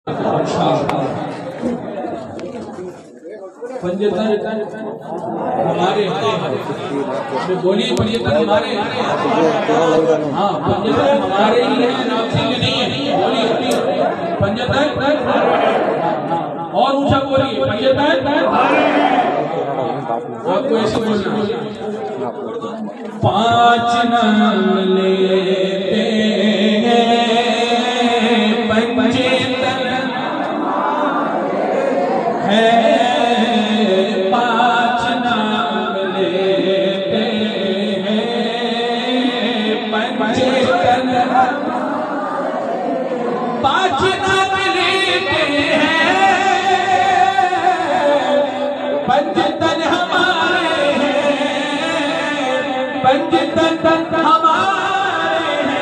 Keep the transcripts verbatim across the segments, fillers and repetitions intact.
पंजतन हमारे बोलिए पंजतन हमारे हाँ पंजतन हमारे ही है नाम सिंह नहीं है बोलिए पंजतन और ऊंचा बोलिए पंजतन आपको ऐसे बोलना पांच नाम लेते हैं पंजतन है पांच नाम लेते हैं पंजतन पांच नाम लेते हैं पंजतन हमारे हैं पंजतन हमारे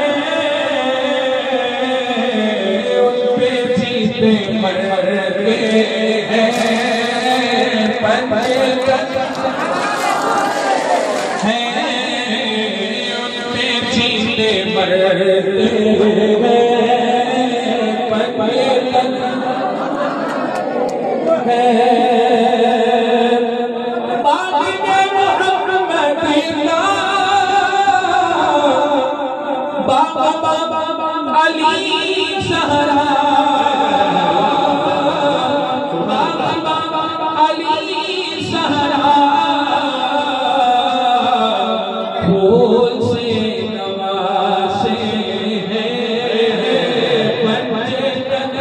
हैं उन पे जीते मरते हैं पंजतन हैं उन पे जीते मरते हैं पंजतन है अली सहरा अली सहरा फूल से नवासे हैं पंजतन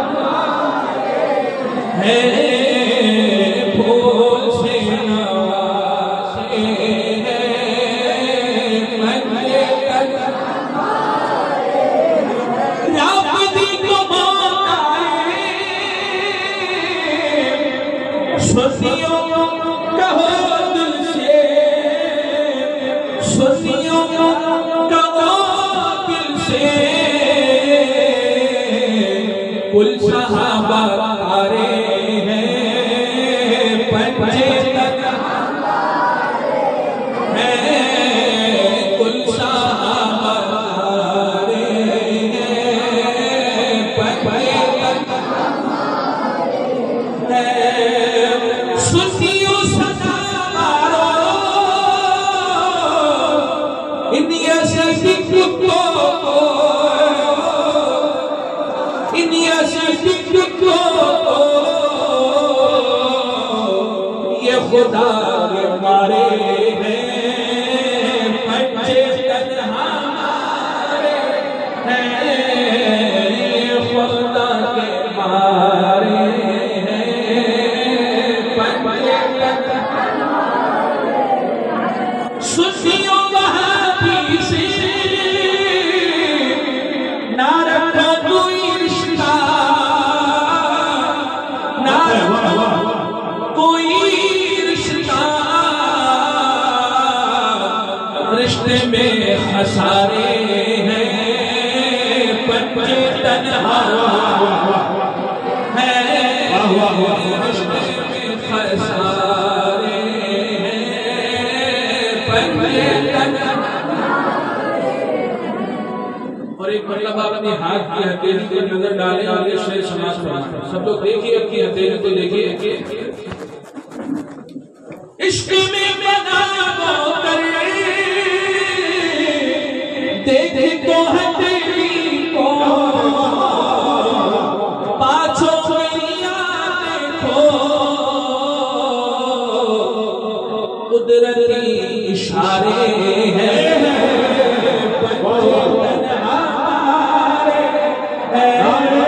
है फूल से नवासे हैं पंजतन सुनियो कहो दिल से सुनियो कहो दिल से कुल सहाबा तारे हैं पंजतन हैं कुल सहाबा तारे हैं पंजतन सुनियो सदा मारो इंडिया से को इंडिया से को ये खुदा के मारे हैं पंजतन हमारे हैं खुदा के मारे सुनियो वहाबी से ना रखो कोई रिश्ता ना रखो कोई रिश्ता रिश्ते में खसारे हैं पंजतन है रिश्ते में खसारे और एक मतलब अपने हाथ की हथेली को नजर डालें और ये शेर समाज फरमाएं। सब लोग देखिए अपनी हथेली को देखिए इश्क में बना वो कर देखे तो हथेली को पाछो गलियां देखो कुदरती इशारे हैं पंजतन हमारे हैं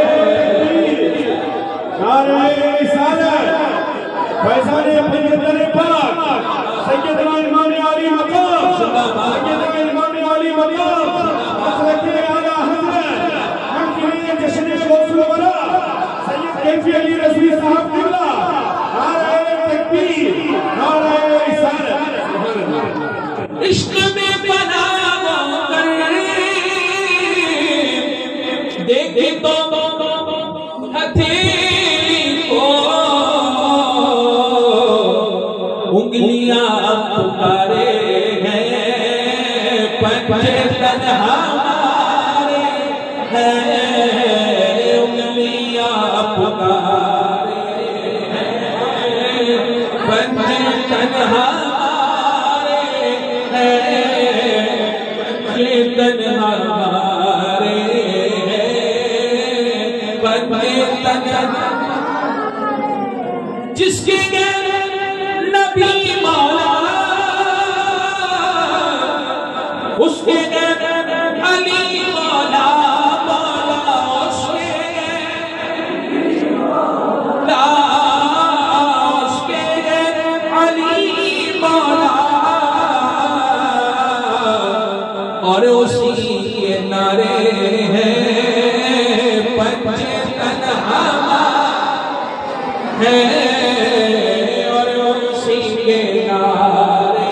नारे रिसालत फैज़ान पंजतन पाक सैयदना इमाम अली मकाम सैयदना इमाम अली मकाम हज़रत आला हज़रत मुक़िम जश्न शौक़ वरा सैयद कैफी अली रज़वी साहब किबला नारे तकबीर नारे रिसालत इश्क में बना वो कर देखे तो हथेली को उंगलियां पुकारे हैं पंजतन हमारे हैं उंगलियां پکارے بندے تنہا تنہا بندے تنہا جس کے نبی مولا اس کے علی مولا مولا اس کے مولا اس کے علی مولا اور اسی کے نعرے ہیں پنجے تنہا ہے اور اسی کے نعرے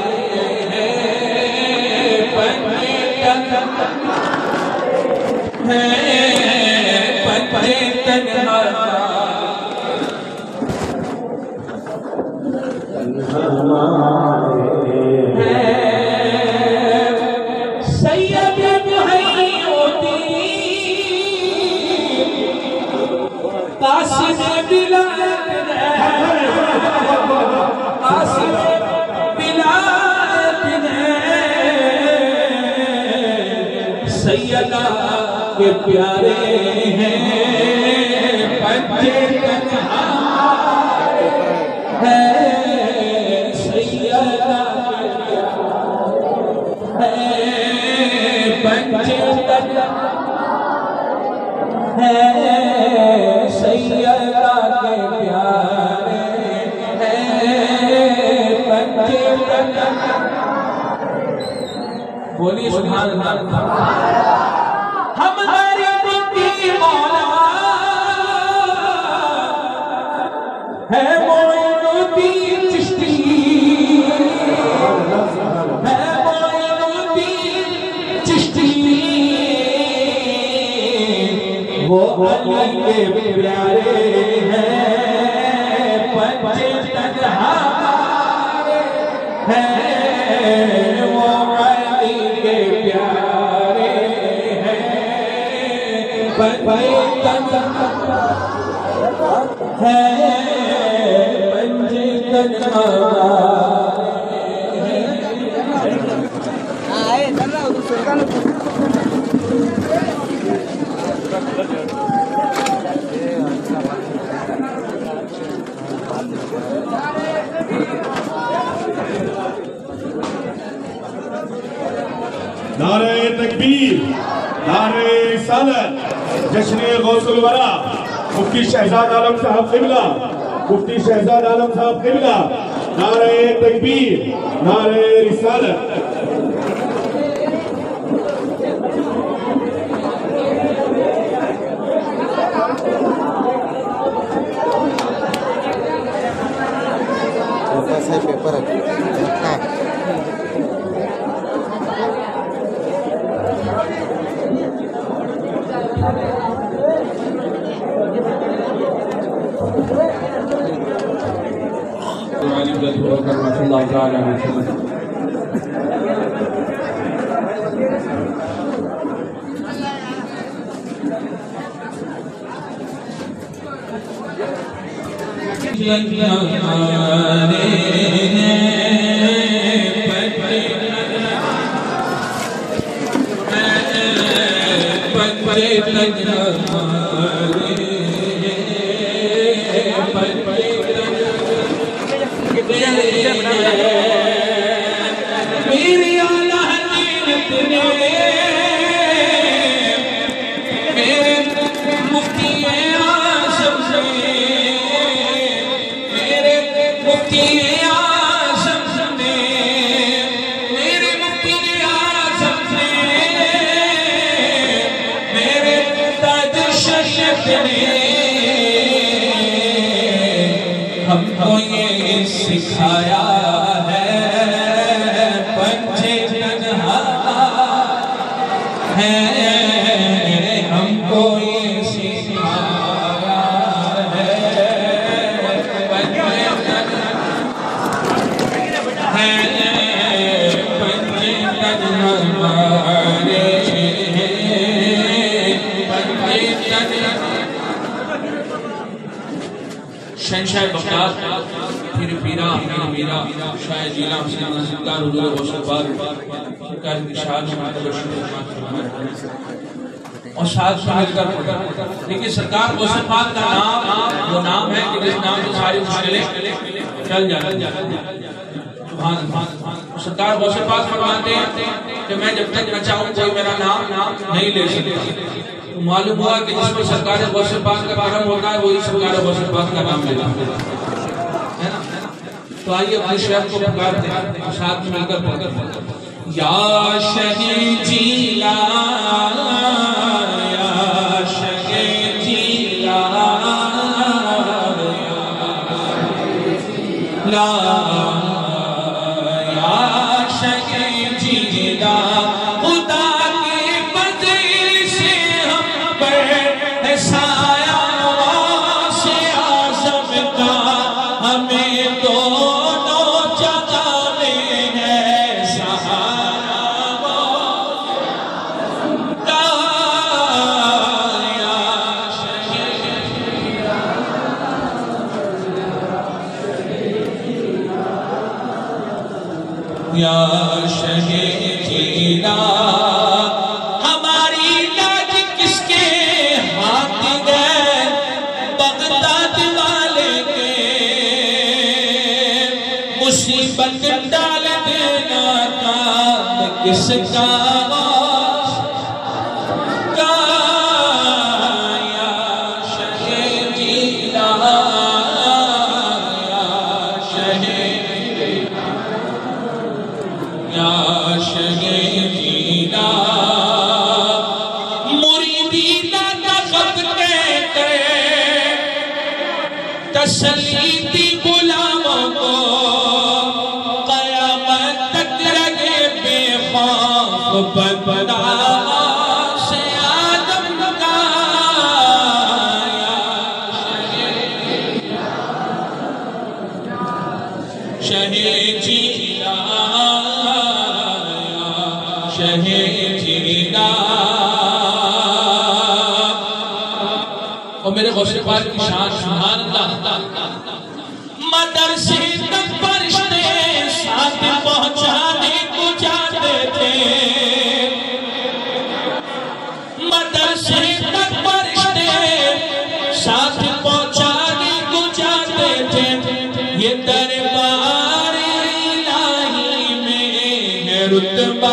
ہیں پنجے تنہا ہے پنجے تنہا قاسم بلاد قاسم بلاد سیدہ کے پیارے ہیں پنجے تنہا ہے سیدہ کے پیارے ہیں پنجے تنہا ہے سیدہ کے پیارے ہیں پنجے تنہا بولی سبحان اللہ ہم غریب کی مولا ہے معین الدین چشتی ہے معین الدین چشتی وہ علی کے پیارے ہیں پنجے تنہا ہے وہ علی کے پیارے ہیں پنجے تنہا ہے پنجے تنہا آئے چل رہا ہوں سرکان نعرہ تکبیر، نعرہ رسالت، جشن غوث الورا، مفتی شہزاد عالم صاحب قبلہ، مفتی شہزاد عالم صاحب قبلہ، نعرہ تکبیر، نعرہ رسالت۔ ایسا ہے پیپر ہے اللہ تعالیٰ میری اعلیٰ حضرت نے میرے مفتی اعظم سے میرے مفتی اعظم نے میرے مفتی اعظم سے میرے تاج شریعت نے ہم کو یہ سکھایا ہے پنجے تنہا ہے ہم کو یہ سکھایا ہے پنجے تنہا ہے پنجے تنہا پنجے تنہا شہنشاہ بغداد پھر پیرا پیر میرا شاہ جیلہ حسین نازکدار حضور غوث پاک سرکار کی شان میں متبشر اور ساتھ مل کر پڑھا. لیکن سرکار غوث پاک کا نام وہ نام ہے کہ جس نام سے ساری مشکلیں چل جاتی. سبحان اللہ. سرکار غوث پاک فرماتے ہیں کہ میں جب تک نہ چاہوں کوئی میرا نام نہیں لے سکتا. معلوم ہوا کہ جس پر سرکار غوث پاک کا کرم ہوتا ہے وہی سرکار غوث پاک کا نام لیتا ہے. تو آئیے اپنے شہر کو پکارتے ہیں ساتھ مل کر پڑھتے ہیں. یا شہ جیلا یا شہ جیلا لا یا شہ جیلا خدا کے فضل سے ہم پر سایہ سے آزم کا ہمیں دونوں جگہ میں ہے سہارا. یا شہ جیلا ہماری لاج کس کے ہاتھ گئے بغداد والے کے مصیبت ڈال دینا کام کس کا تسلیتی غلاموں کو قیامت تک رہے بے خوف بنا سے آدم کا. شہ جیلا شہ جیلا. اور میرے غوث پاک کی شان سبحان اللہ. مدرسے تک فرشتے ساتھ پہنچانے کو جاتے تھے. مدرسے تک فرشتے ساتھ پہنچانے کو جاتے تھے. یہ دربار الہی میں ہے رتبہ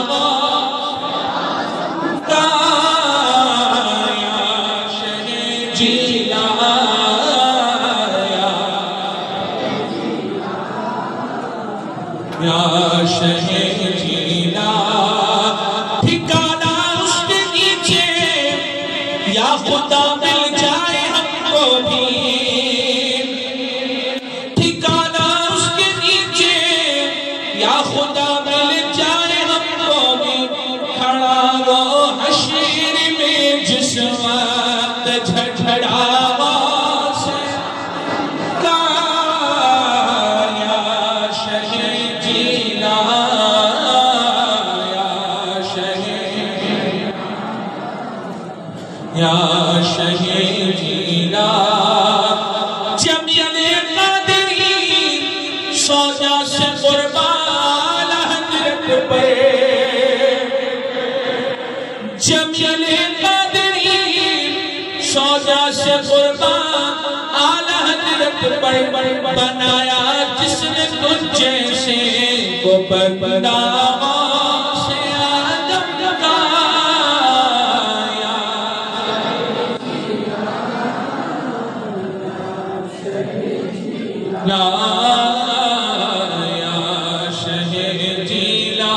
یا شہ جیلا. ٹھکانہ اس کے نیچے یا خدا مل جائے ہم کو بھی. ٹھکانہ اس کے نیچے یا خدا مل جائے ہم کو بھی. کھڑا رو حشر میں جس وقت جھڑجھڑا یا شہ جیلا. جمیل قادری سوجا سے قربان حضرت پہ. جمیل قادری سوجا سے قربان اعلی حضرت پہ. بنایا جس نے تجھ جیسے کو بندہ یا شہ جیلا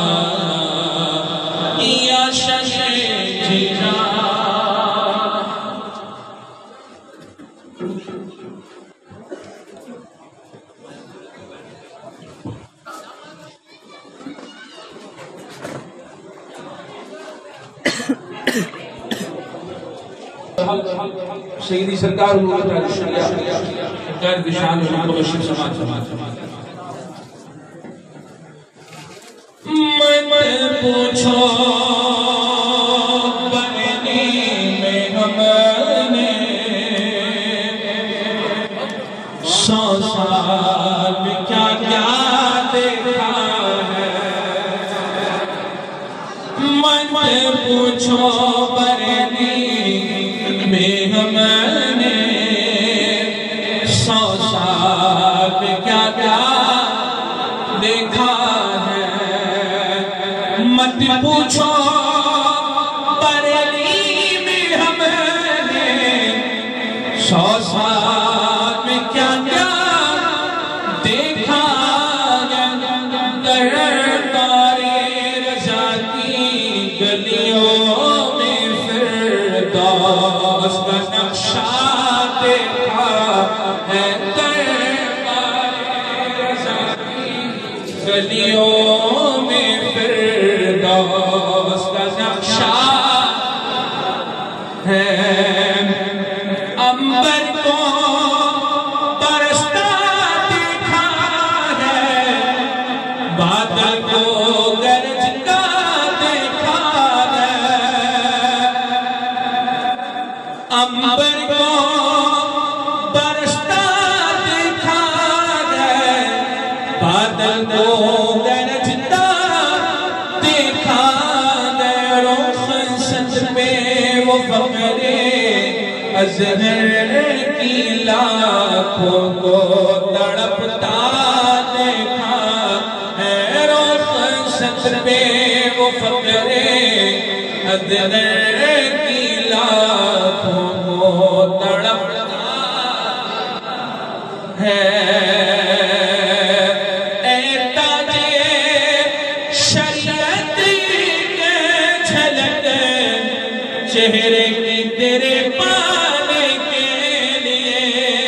یا شہ جیلا. سیدی سرکار حضور تعالی سرکار کی شان میں متبشر سماج سماج. مت پوچھو بنی میں ہم نے سو سال میں کیا کیا دیکھا ہے من پوچھو بریلی میں ہم نے سو سال میں کیا کیا دیکھا ہے مت پوچھو بریلی میں ہم نے سو سال میں کیا کیا دیکھا دربارے رضا کی گلیوں میں فردوس کا نقشہ دیکھا ہے دربارے رضا کی گلیوں میں فردوس کا نقشہ ہے امبر کو برستا دیکھا ہے بادل کو گرجتا دیکھا ہے امبر کو برستا دیکھا ہے بادل کو گرجتا دیکھا ہے رخ سچ پہ وہ فقرے ازہر کی لاکھوں کو تڑپتا دیکھا ہے روز ستر پہ وہ فقرے ازہر کی لاکھوں کو تڑپتا ہے اے تاج شریعت کے جھلک چہرے کی تیرے پانے کے لیے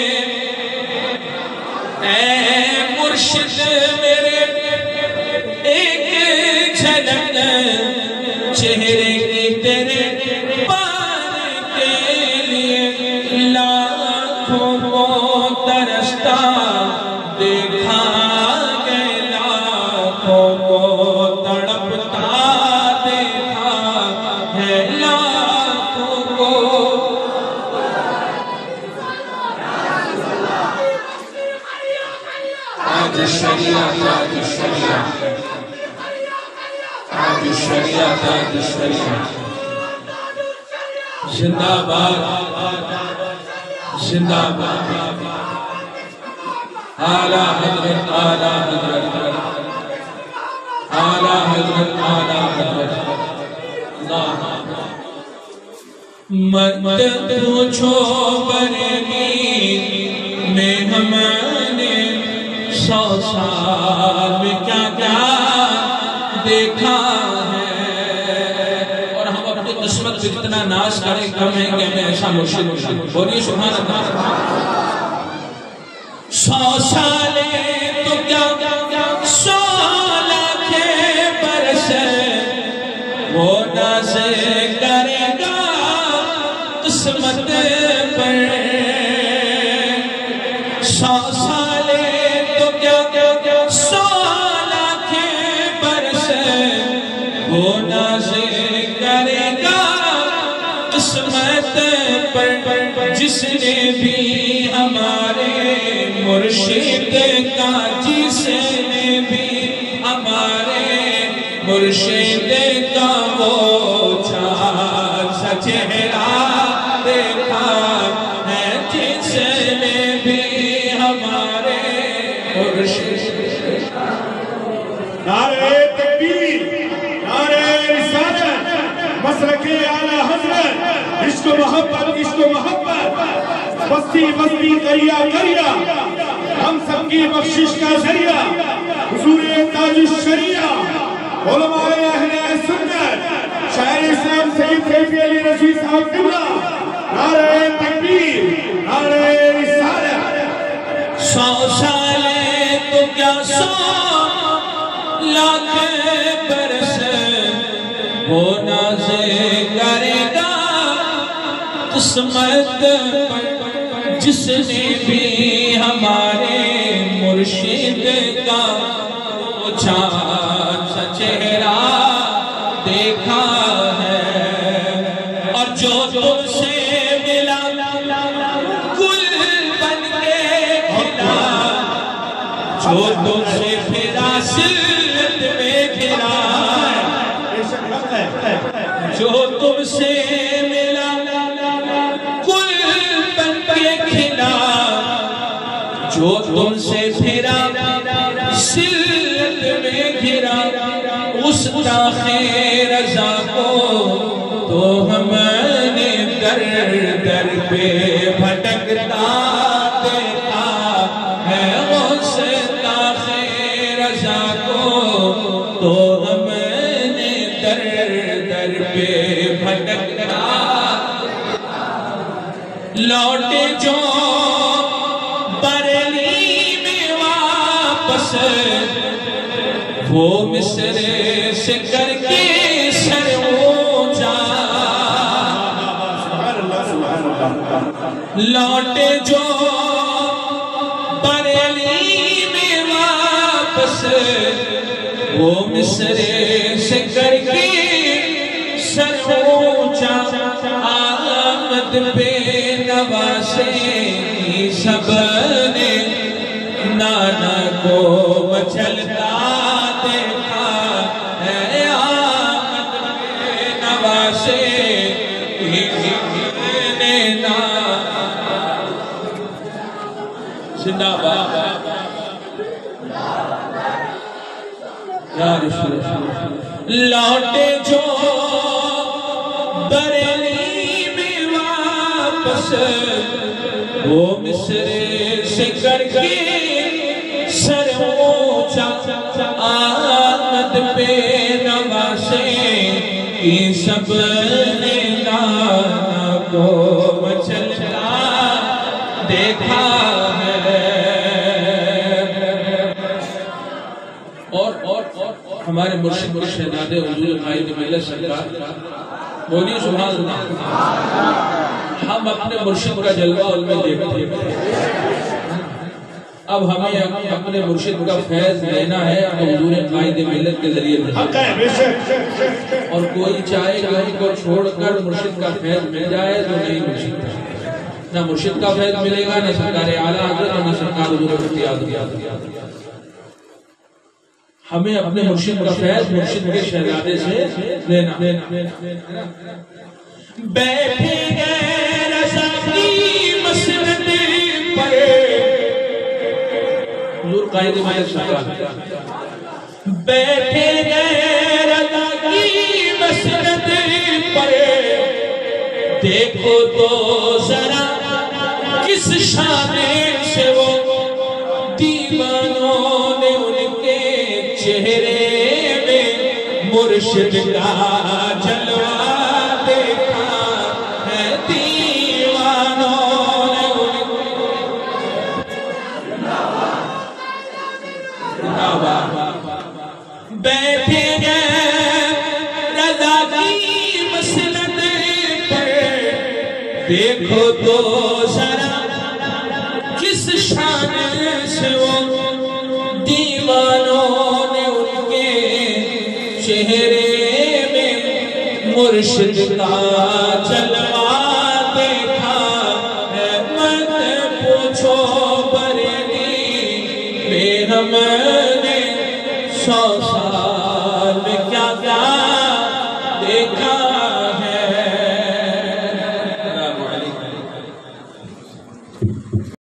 اے مرشد میرے ایک جھلک چہرے کی تیرے پانے کے لیے لاکھوں کو ترستا دیکھا گئے لاکھوں کو تڑپتا دیکھا ہے لاکھوں کو آج شریعت آج شریعت آج شریعت آج شریعت زندہ باد زندہ باد اعلیٰ حضرت اعلیٰ حضرت اعلیٰ حضرت اعلیٰ حضرت اللہ مت پوچھو بریلی میں ہم نے سو سال میں کیا کیا دیکھا ہے اور ہم اپنی قسمت پہ اتنا ناز کریں کم ہے کہ ہمیں ایسا مرشد مرشد بولیے سبحان اللہ سو سالے تو کیا سو لاکھے برس وہ ناز کرے گا قسمت پر سو سالے تو کیا سو لاکھے برس وہ ناز کرے گا قسمت پر جس نے بھی ہمارے مرشد کا جس نے بھی ہمارے مرشد کا وہ چھال سا چہرہ دیکھا ہے جس نے بھی ہمارے مرشد نعرہ تکبیر نعرہ رسالت مسلک اعلیٰ حضرت عشق و محبت عشق و محبت بستی بستی دریا دریا ہم سب کی بخشش کا ذریعہ حضور تاج الشریعہ علماء اہل سنت شاعر اسلام سید کیفی علی رشید صاحب قبلہ نعرہ تکبیر نعرہ رسالت سو سالے تو کیا سو لاکھ برس وہ ناز کرے گا قسمت پر جس نے بھی ہمارے مرشد کا وہ چاند سا چہرہ دیکھا ہے اور جو تم سے ملا گل بن کے کھلا جو تم سے پھرا سلت میں گھرا جو تم سے ملا کل بن کے کھلا جو تم سے پھرا سلت میں گھرا اس داخ رضا کو تو ہم نے در در پہ بھٹکتا دیکھا ہے اس داخ رضا کو تو ہم نے در در پہ بھٹکتا لوٹے جو بریلی میں واپس وہ مصر سے کر کے سر اونچا لوٹے جو بریلی میں واپس وہ مصر سے کر کے سر اونچا آمد بے نواسے سب نے نانا کو مچلتا دیکھا ہے آمد بے نواسے نے نانا زندہ باد یا رسول لوٹے جو بریلی میں واپس وہ مصر سے کر کے سر اونچا آمد پہ نواسے کی سب نے نانا کو مچلتا دیکھا ہے اور اور ہمارے مرشد مرشد شہزادے حضور قائد ملت سرکار بولیے سبحان اللہ ہم اپنے مرشد کا جلوہ ان میں دیکھتے ہیں اب ہمیں اپنے مرشد کا فیض لینا ہے تو حضور قائد ملت کے ذریعے اور کوئی چاہے کہ ان کو چھوڑ کر مرشد کا فیض مل جائے تو نہیں مرشد نہ مرشد کا فیض ملے گا نہ سرکار اعلیٰ حضرت نہ سرکار حضور مفتی اعظم ہمیں اپنے مرشد کا فیض مرشد کے شہزادے سے لینا بیٹھے گئے رضا کی مسند پر حضور قائد ملت سرکار بیٹھے گئے رضا کی مسند پر دیکھو تو ذرا کس شان سے وہ دیوانوں نے ان کے چہرے میں مرشد کا جلوہ دیکھا ہے دیوانوں نے ان کے بیٹھے گئے رضا کی مسند پر دیکھو تو ذرا کس شان سے وہ دیوانوں نے ان کے چہرے میں مرشد کا جلوہ دیکھا ہے مت پوچھو بریلی میں ہم نے سو سال میں کیا کیا دیکھا ہے